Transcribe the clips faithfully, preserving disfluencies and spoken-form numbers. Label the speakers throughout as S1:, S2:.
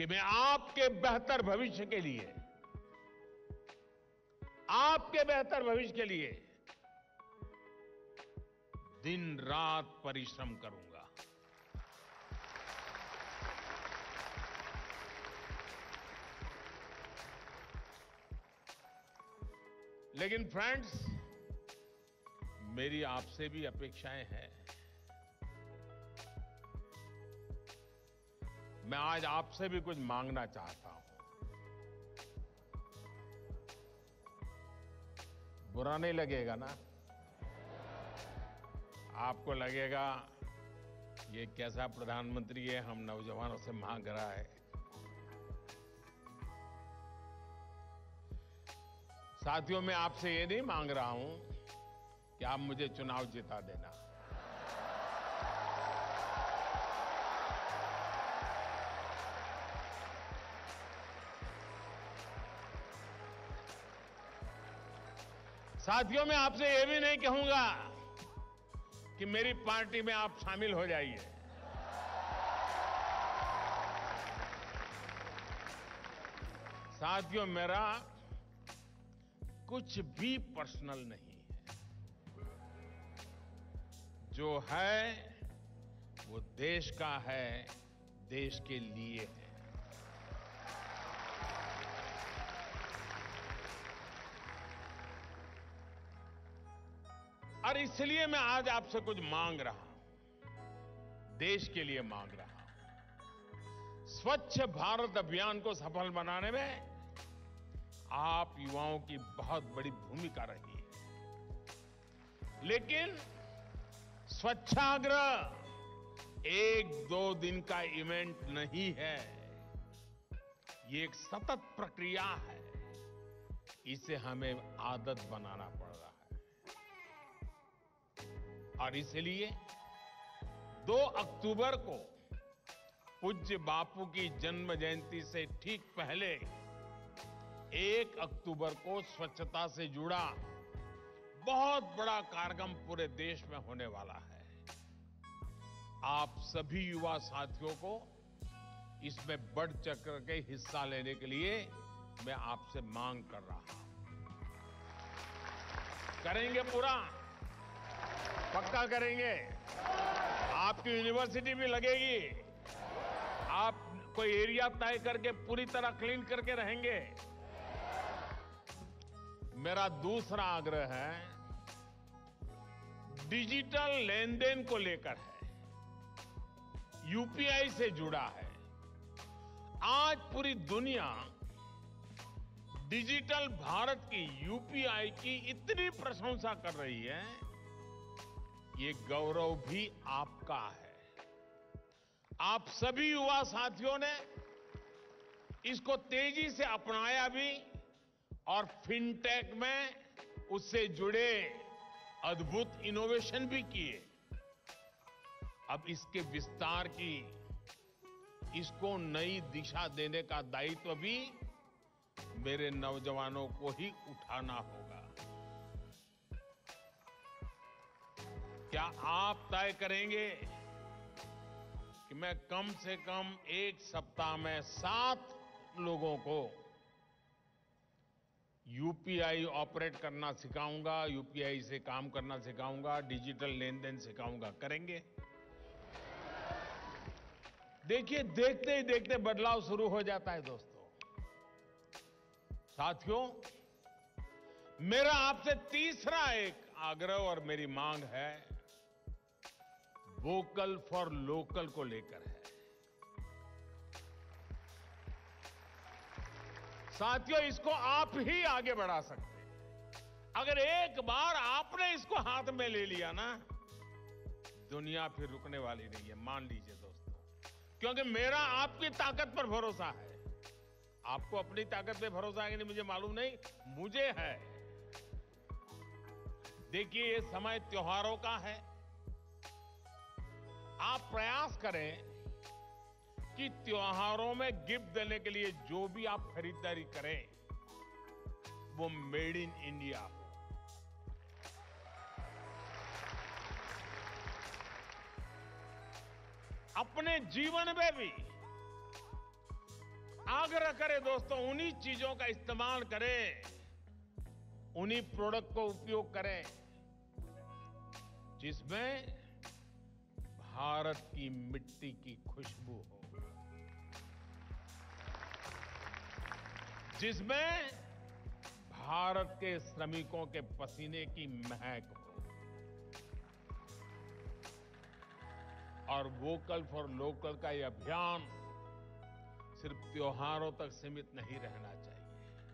S1: कि मैं आपके बेहतर भविष्य के लिए, आपके बेहतर भविष्य के लिए दिन रात परिश्रम करूंगा। लेकिन फ्रेंड्स, मेरी आपसे भी अपेक्षाएं हैं। मैं आज आपसे भी कुछ मांगना चाहता हूं। बुरा नहीं लगेगा ना? आपको लगेगा ये कैसा प्रधानमंत्री है, हम नौजवानों से मांग रहा है। साथियों, मैं आपसे ये नहीं मांग रहा हूं कि आप मुझे चुनाव जिता देना। साथियों, मैं आपसे ये भी नहीं कहूंगा कि मेरी पार्टी में आप शामिल हो जाइए। साथियों, मेरा कुछ भी पर्सनल नहीं है। जो है वो देश का है, देश के लिए है। और इसलिए मैं आज आपसे कुछ मांग रहा हूं, देश के लिए मांग रहा हूं। स्वच्छ भारत अभियान को सफल बनाने में आप युवाओं की बहुत बड़ी भूमिका रही है। लेकिन स्वच्छाग्रह एक दो दिन का इवेंट नहीं है, ये एक सतत प्रक्रिया है। इसे हमें आदत बनाना पड़ रहा है। और इसलिए दो अक्टूबर को पूज्य बापू की जन्म जयंती से ठीक पहले एक अक्टूबर को स्वच्छता से जुड़ा बहुत बड़ा कार्यक्रम पूरे देश में होने वाला है। आप सभी युवा साथियों को इसमें बढ़ चढ़ के हिस्सा लेने के लिए मैं आपसे मांग कर रहा हूं। करेंगे पूरा? पक्का करेंगे? आपकी यूनिवर्सिटी भी लगेगी? आप कोई एरिया तय करके पूरी तरह क्लीन करके रहेंगे? मेरा दूसरा आग्रह है, डिजिटल लेन देन को लेकर है, यूपीआई से जुड़ा है। आज पूरी दुनिया डिजिटल भारत की, यूपीआई की इतनी प्रशंसा कर रही है, ये गौरव भी आपका है। आप सभी युवा साथियों ने इसको तेजी से अपनाया भी और फिनटेक में उससे जुड़े अद्भुत इनोवेशन भी किए। अब इसके विस्तार की, इसको नई दिशा देने का दायित्व भी मेरे नौजवानों को ही उठाना होगा। क्या आप तय करेंगे कि मैं कम से कम एक सप्ताह में सात लोगों को यूपीआई ऑपरेट करना सिखाऊंगा, यूपीआई से काम करना सिखाऊंगा, डिजिटल लेन देन सिखाऊंगा? करेंगे? देखिए, देखते ही देखते बदलाव शुरू हो जाता है दोस्तों। साथियों, मेरा आपसे तीसरा एक आग्रह और मेरी मांग है, वोकल फॉर लोकल को लेकर है। साथियों, इसको आप ही आगे बढ़ा सकते हैं। अगर एक बार आपने इसको हाथ में ले लिया ना, दुनिया फिर रुकने वाली नहीं है, मान लीजिए दोस्तों। क्योंकि मेरा आपकी ताकत पर भरोसा है। आपको अपनी ताकत पे भरोसा है कि नहीं मुझे मालूम नहीं, मुझे है। देखिए, ये समय त्योहारों का है। आप प्रयास करें कि त्योहारों में गिफ्ट देने के लिए जो भी आप खरीदारी करें, वो मेड इन इंडिया हो। अपने जीवन में भी आग्रह करें दोस्तों, उन्हीं चीजों का इस्तेमाल करें, उन्हीं प्रोडक्ट को उपयोग करें जिसमें भारत की मिट्टी की खुशबू हो, जिसमें भारत के श्रमिकों के पसीने की महक हो। और वोकल फॉर लोकल का यह अभियान सिर्फ त्योहारों तक सीमित नहीं रहना चाहिए।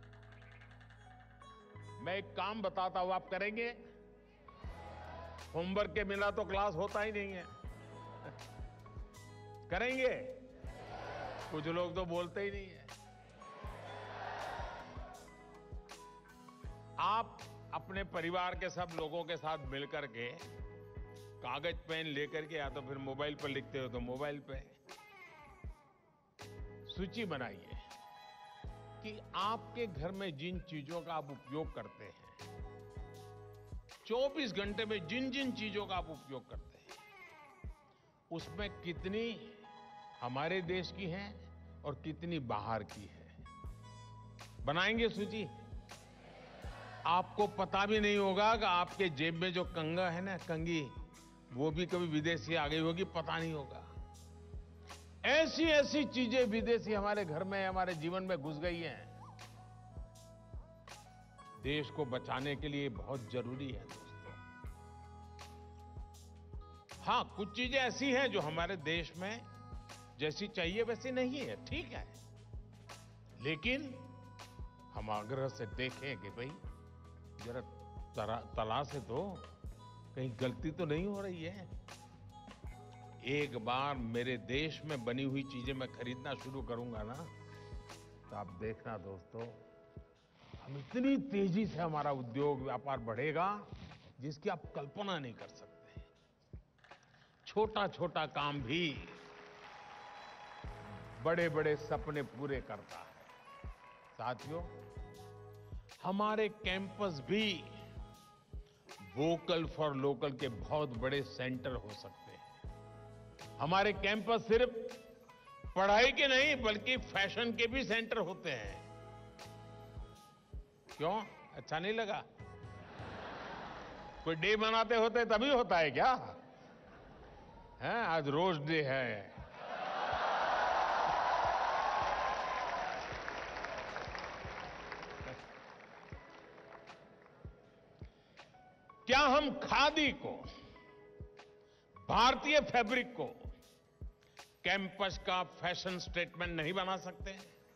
S1: मैं एक काम बताता हूं, आप करेंगे? होमवर्क के बिना तो क्लास होता ही नहीं है। करेंगे? कुछ लोग तो बोलते ही नहीं है। आप अपने परिवार के सब लोगों के साथ मिलकर के कागज पेन लेकर के, या तो फिर मोबाइल पर लिखते हो तो मोबाइल पे सूची बनाइए कि आपके घर में जिन चीजों का आप उपयोग करते हैं, चौबीस घंटे में जिन जिन चीजों का आप उपयोग करते हैं, उसमें कितनी हमारे देश की हैं और कितनी बाहर की है। बनाएंगे सूची? आपको पता भी नहीं होगा कि आपके जेब में जो कंगा है ना, कंगी, वो भी कभी विदेश से आ गई होगी, पता नहीं होगा। ऐसी ऐसी चीजें विदेशी हमारे घर में, हमारे जीवन में घुस गई हैं। देश को बचाने के लिए बहुत जरूरी है दोस्तों। हाँ, कुछ चीजें ऐसी हैं जो हमारे देश में जैसी चाहिए वैसी नहीं है, ठीक है, लेकिन हम आग्रह से देखें कि भाई जरा तला से दो, कहीं गलती तो नहीं हो रही है। एक बार मेरे देश में बनी हुई चीजें मैं खरीदना शुरू करूंगा ना, तो आप देखना दोस्तों, हम इतनी तेजी से हमारा उद्योग व्यापार बढ़ेगा जिसकी आप कल्पना नहीं कर सकते। छोटा छोटा काम भी बड़े बड़े सपने पूरे करता है। साथियों, हमारे कैंपस भी वोकल फॉर लोकल के बहुत बड़े सेंटर हो सकते हैं। हमारे कैंपस सिर्फ पढ़ाई के नहीं बल्कि फैशन के भी सेंटर होते हैं। क्यों? अच्छा नहीं लगा? कोई डे मनाते होते तभी होता है क्या? है, आज रोज डे है। क्या हम खादी को, भारतीय फैब्रिक को कैंपस का फैशन स्टेटमेंट नहीं बना सकते?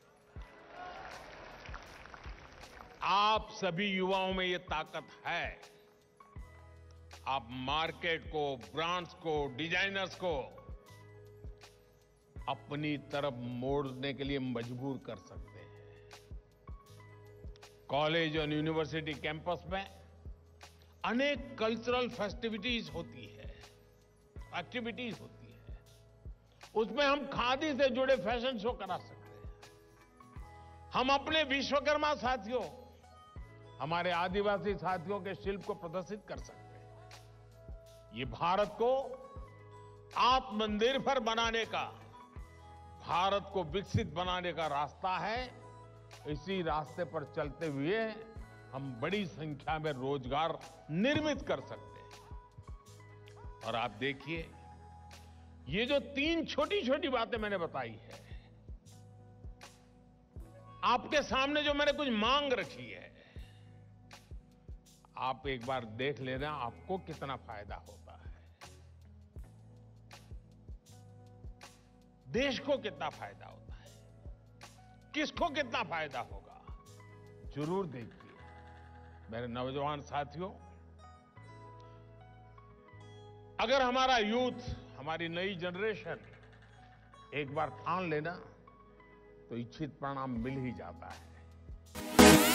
S1: आप सभी युवाओं में ये ताकत है। आप मार्केट को, ब्रांड्स को, डिजाइनर्स को अपनी तरफ मोड़ने के लिए मजबूर कर सकते हैं। कॉलेज और यूनिवर्सिटी कैंपस में अनेक कल्चरल फेस्टिविटीज होती है, एक्टिविटीज होती है, उसमें हम खादी से जुड़े फैशन शो करा सकते हैं। हम अपने विश्वकर्मा साथियों, हमारे आदिवासी साथियों के शिल्प को प्रदर्शित कर सकते हैं। ये भारत को आत्मनिर्भर बनाने का, भारत को विकसित बनाने का रास्ता है। इसी रास्ते पर चलते हुए हम बड़ी संख्या में रोजगार निर्मित कर सकते हैं। और आप देखिए, ये जो तीन छोटी छोटी बातें मैंने बताई है, आपके सामने जो मैंने कुछ मांग रखी है, आप एक बार देख लेना आपको कितना फायदा होता है, देश को कितना फायदा होता है, किसको कितना फायदा होगा। जरूर देखिए मेरे नौजवान साथियों, अगर हमारा यूथ, हमारी नई जनरेशन एक बार ठान लेना तो इच्छित परिणाम मिल ही जाता है।